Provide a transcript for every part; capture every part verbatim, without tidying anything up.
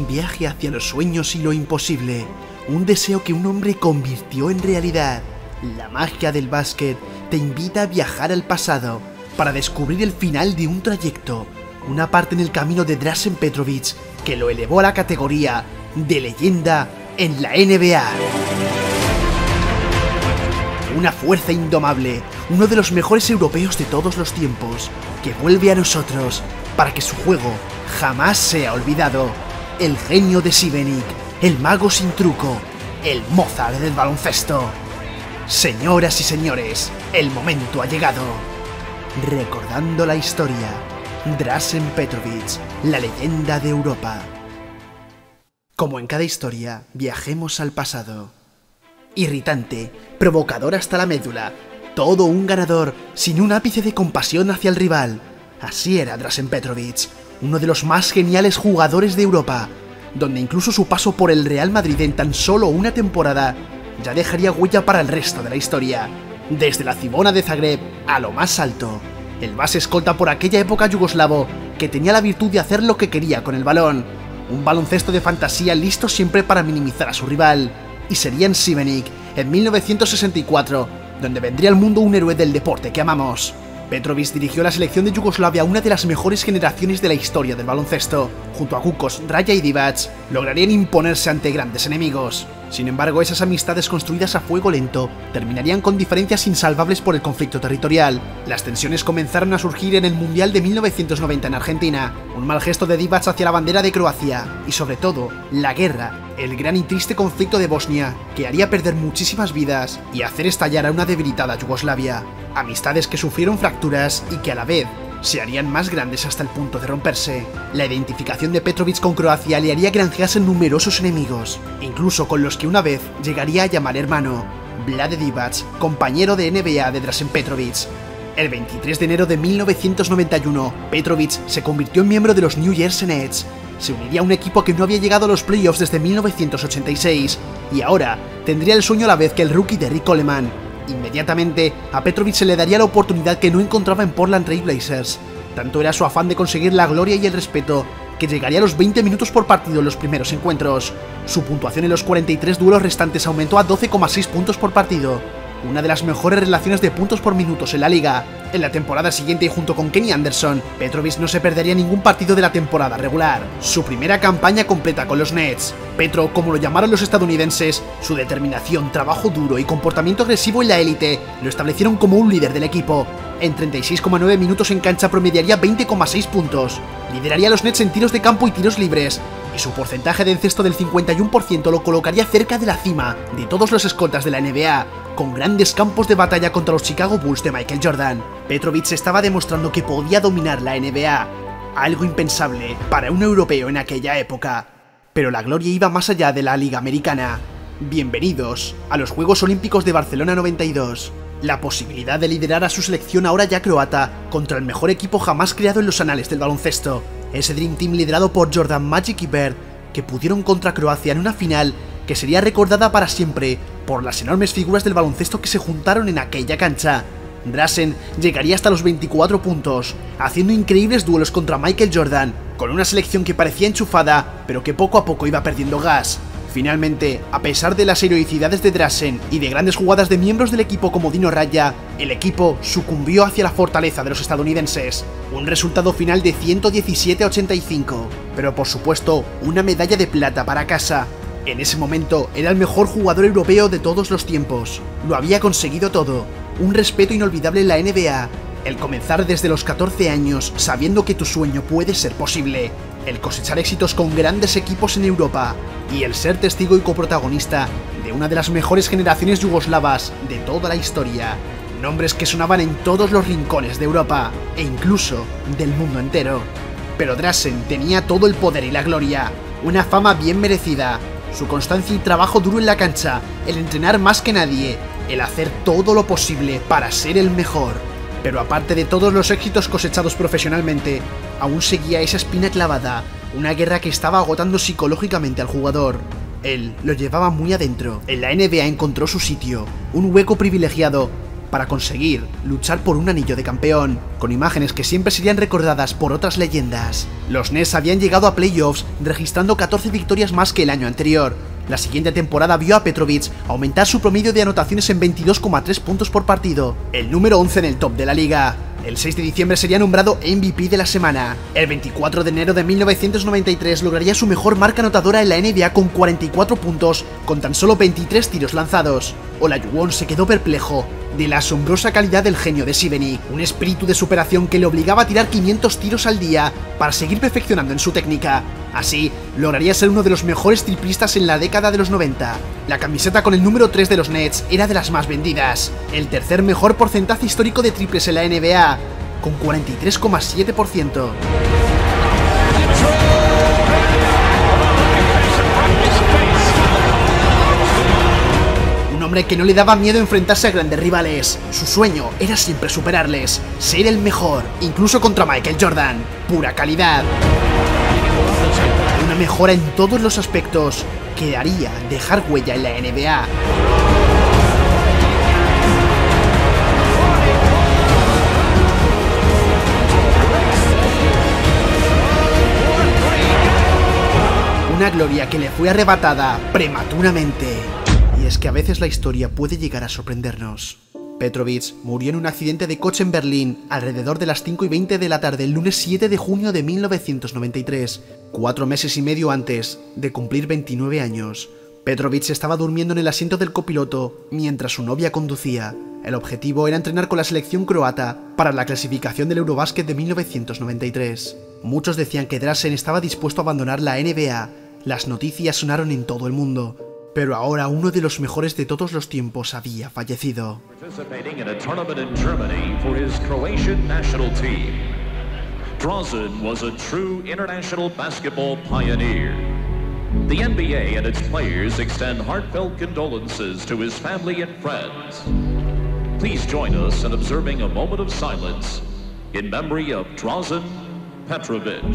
un viaje hacia los sueños y lo imposible, un deseo que un hombre convirtió en realidad. La magia del básquet te invita a viajar al pasado para descubrir el final de un trayecto, una parte en el camino de Drazen Petrovic que lo elevó a la categoría de leyenda en la N B A. Una fuerza indomable, uno de los mejores europeos de todos los tiempos, que vuelve a nosotros para que su juego jamás sea olvidado. El genio de Šibenik, el mago sin truco, el Mozart del baloncesto. Señoras y señores, el momento ha llegado. Recordando la historia, Drazen Petrovic, la leyenda de Europa. Como en cada historia, viajemos al pasado. Irritante, provocador hasta la médula, todo un ganador sin un ápice de compasión hacia el rival. Así era Drazen Petrovic, uno de los más geniales jugadores de Europa, donde incluso su paso por el Real Madrid en tan solo una temporada ya dejaría huella para el resto de la historia. Desde la Cibona de Zagreb a lo más alto, el base escolta por aquella época yugoslavo que tenía la virtud de hacer lo que quería con el balón. Un baloncesto de fantasía listo siempre para minimizar a su rival. Y sería en Šibenik, en mil novecientos sesenta y cuatro, donde vendría al mundo un héroe del deporte que amamos. Petrovic dirigió la selección de Yugoslavia, una de las mejores generaciones de la historia del baloncesto. Junto a Kukos, Raya y Divac, lograrían imponerse ante grandes enemigos. Sin embargo, esas amistades construidas a fuego lento terminarían con diferencias insalvables por el conflicto territorial. Las tensiones comenzaron a surgir en el Mundial de mil novecientos noventa en Argentina, un mal gesto de Divac hacia la bandera de Croacia, y sobre todo, la guerra, el gran y triste conflicto de Bosnia, que haría perder muchísimas vidas y hacer estallar a una debilitada Yugoslavia. Amistades que sufrieron fracturas y que a la vez se harían más grandes hasta el punto de romperse. La identificación de Petrovic con Croacia le haría granjearse numerosos enemigos, incluso con los que una vez llegaría a llamar hermano. Vlade Divac, compañero de N B A de Drazen Petrovic. El veintitrés de enero de mil novecientos noventa y uno, Petrovic se convirtió en miembro de los New Jersey Nets. Se uniría a un equipo que no había llegado a los playoffs desde mil novecientos ochenta y seis, y ahora tendría el sueño a la vez que el rookie de Rick Coleman. Inmediatamente, a Petrovic se le daría la oportunidad que no encontraba en Portland Trail Blazers. Tanto era su afán de conseguir la gloria y el respeto, que llegaría a los veinte minutos por partido en los primeros encuentros. Su puntuación en los cuarenta y tres duelos restantes aumentó a doce coma seis puntos por partido, una de las mejores relaciones de puntos por minutos en la liga. En la temporada siguiente, y junto con Kenny Anderson, Petrovic no se perdería ningún partido de la temporada regular. Su primera campaña completa con los Nets. Petro, como lo llamaron los estadounidenses, su determinación, trabajo duro y comportamiento agresivo en la élite lo establecieron como un líder del equipo. En treinta y seis coma nueve minutos en cancha promediaría veinte coma seis puntos. Lideraría a los Nets en tiros de campo y tiros libres, y su porcentaje de encesto del cincuenta y uno por ciento lo colocaría cerca de la cima de todos los escoltas de la N B A, con grandes campos de batalla contra los Chicago Bulls de Michael Jordan. Petrovic estaba demostrando que podía dominar la N B A, algo impensable para un europeo en aquella época. Pero la gloria iba más allá de la Liga Americana. Bienvenidos a los Juegos Olímpicos de Barcelona noventa y dos. La posibilidad de liderar a su selección ahora ya croata contra el mejor equipo jamás creado en los anales del baloncesto. Ese Dream Team liderado por Jordan, Magic y Bird, que pudieron contra Croacia en una final que sería recordada para siempre por las enormes figuras del baloncesto que se juntaron en aquella cancha. Drazen llegaría hasta los veinticuatro puntos, haciendo increíbles duelos contra Michael Jordan, con una selección que parecía enchufada, pero que poco a poco iba perdiendo gas. Finalmente, a pesar de las heroicidades de Drazen y de grandes jugadas de miembros del equipo como Dino Raya, el equipo sucumbió hacia la fortaleza de los estadounidenses. Un resultado final de ciento diecisiete a ochenta y cinco, pero por supuesto, una medalla de plata para casa. En ese momento, era el mejor jugador europeo de todos los tiempos. Lo había conseguido todo. Un respeto inolvidable en la N B A. El comenzar desde los catorce años sabiendo que tu sueño puede ser posible. El cosechar éxitos con grandes equipos en Europa. Y el ser testigo y coprotagonista de una de las mejores generaciones yugoslavas de toda la historia. Nombres que sonaban en todos los rincones de Europa, e incluso del mundo entero. Pero Drazen tenía todo el poder y la gloria. Una fama bien merecida. Su constancia y trabajo duro en la cancha, el entrenar más que nadie, el hacer todo lo posible para ser el mejor. Pero aparte de todos los éxitos cosechados profesionalmente, aún seguía esa espina clavada, una guerra que estaba agotando psicológicamente al jugador. Él lo llevaba muy adentro. En la N B A encontró su sitio, un hueco privilegiado para conseguir luchar por un anillo de campeón, con imágenes que siempre serían recordadas por otras leyendas. Los Nets habían llegado a playoffs registrando catorce victorias más que el año anterior. La siguiente temporada vio a Petrovic aumentar su promedio de anotaciones en veintidós coma tres puntos por partido, el número once en el top de la liga. El seis de diciembre sería nombrado M V P de la semana. El veinticuatro de enero de mil novecientos noventa y tres lograría su mejor marca anotadora en la N B A con cuarenta y cuatro puntos, con tan solo veintitrés tiros lanzados. Olajuwon se quedó perplejo de la asombrosa calidad del genio de Šibenik, un espíritu de superación que le obligaba a tirar quinientos tiros al día para seguir perfeccionando en su técnica. Así, lograría ser uno de los mejores triplistas en la década de los noventa. La camiseta con el número tres de los Nets era de las más vendidas, el tercer mejor porcentaje histórico de triples en la N B A, con cuarenta y tres coma siete por ciento. Un hombre que no le daba miedo enfrentarse a grandes rivales. Su sueño era siempre superarles, ser el mejor, incluso contra Michael Jordan. Pura calidad. Una mejora en todos los aspectos que haría dejar huella en la N B A. Una gloria que le fue arrebatada prematuramente. Y es que a veces la historia puede llegar a sorprendernos. Petrovic murió en un accidente de coche en Berlín alrededor de las cinco y veinte de la tarde el lunes siete de junio de mil novecientos noventa y tres, cuatro meses y medio antes de cumplir veintinueve años. Petrovic estaba durmiendo en el asiento del copiloto mientras su novia conducía. El objetivo era entrenar con la selección croata para la clasificación del Eurobasket de mil novecientos noventa y tres. Muchos decían que Drazen estaba dispuesto a abandonar la N B A. Las noticias sonaron en todo el mundo. Pero ahora uno de los mejores de todos los tiempos había fallecido. Drazen was a true international basketball pioneer. The N B A and its players extend heartfelt condolences to his family and friends. Please join us in observing a moment of silence in memory of Drazen Petrovic.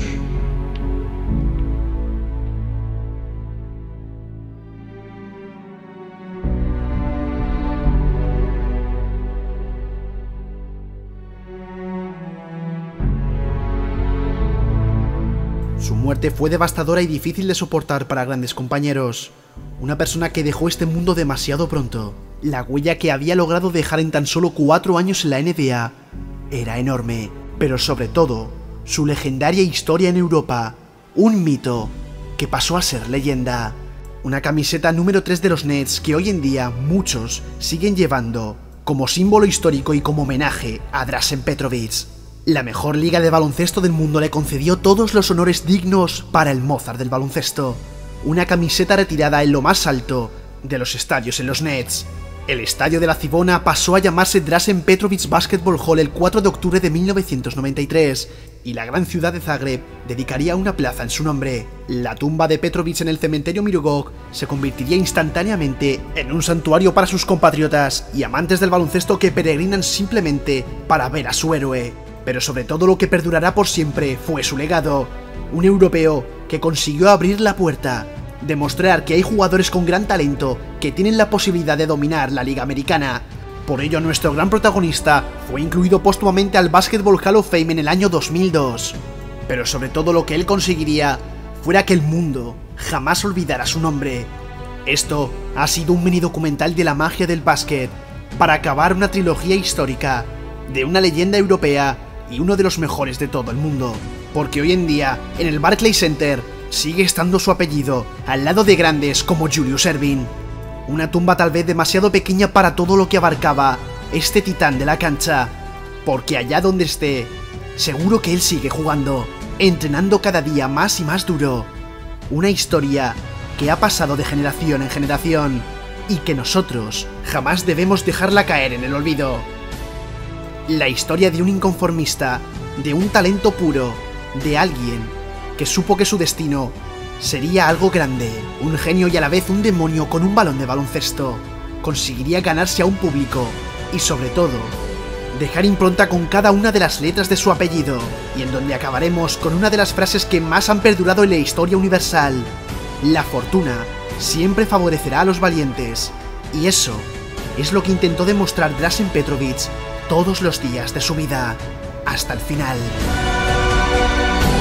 Su muerte fue devastadora y difícil de soportar para grandes compañeros. Una persona que dejó este mundo demasiado pronto. La huella que había logrado dejar en tan solo cuatro años en la N B A era enorme, pero sobre todo, su legendaria historia en Europa. Un mito que pasó a ser leyenda. Una camiseta número tres de los Nets que hoy en día muchos siguen llevando como símbolo histórico y como homenaje a Drazen Petrovic. La mejor liga de baloncesto del mundo le concedió todos los honores dignos para el Mozart del baloncesto. Una camiseta retirada en lo más alto de los estadios en los Nets. El estadio de la Cibona pasó a llamarse Drazen Petrovic Basketball Hall el cuatro de octubre de mil novecientos noventa y tres, y la gran ciudad de Zagreb dedicaría una plaza en su nombre. La tumba de Petrovic en el cementerio Mirogoj se convertiría instantáneamente en un santuario para sus compatriotas y amantes del baloncesto que peregrinan simplemente para ver a su héroe. Pero sobre todo lo que perdurará por siempre fue su legado. Un europeo que consiguió abrir la puerta, demostrar que hay jugadores con gran talento que tienen la posibilidad de dominar la liga americana. Por ello nuestro gran protagonista fue incluido póstumamente al Basketball Hall of Fame en el año dos mil dos. Pero sobre todo lo que él conseguiría fuera que el mundo jamás olvidara su nombre. Esto ha sido un mini documental de la magia del básquet para acabar una trilogía histórica de una leyenda europea y uno de los mejores de todo el mundo, porque hoy en día, en el Barclays Center, sigue estando su apellido, al lado de grandes como Julius Erving. Una tumba tal vez demasiado pequeña para todo lo que abarcaba este titán de la cancha, porque allá donde esté, seguro que él sigue jugando, entrenando cada día más y más duro. Una historia que ha pasado de generación en generación, y que nosotros jamás debemos dejarla caer en el olvido. La historia de un inconformista, de un talento puro, de alguien que supo que su destino sería algo grande, un genio y a la vez un demonio con un balón de baloncesto. Conseguiría ganarse a un público y sobre todo, dejar impronta con cada una de las letras de su apellido, y en donde acabaremos con una de las frases que más han perdurado en la historia universal: la fortuna siempre favorecerá a los valientes, y eso Es lo que intentó demostrar Dražen Petrovic todos los días de su vida, hasta el final.